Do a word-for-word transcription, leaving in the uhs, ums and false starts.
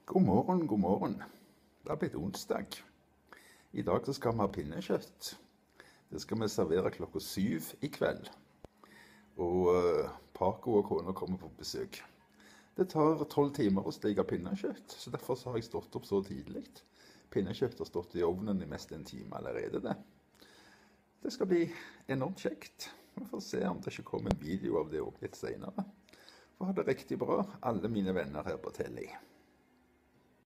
God morgen, god morgen. Det er blitt onsdag. I dag så skal vi ha pinnekjøtt. Det skal vi servere klokka syv i kveld. Og uh, Paco og kona kommer på besøk. Det tar tolv timer å steke pinnekjøtt, så derfor så har jeg stått opp så tidlig. Pinnekjøtt har stått i ovnen i mest en time allerede det. Det skal bli enormt kjekt. Vi får se om det ikke kommer en video av det også litt senere. For ha det riktig bra, alle mine venner her på Telly.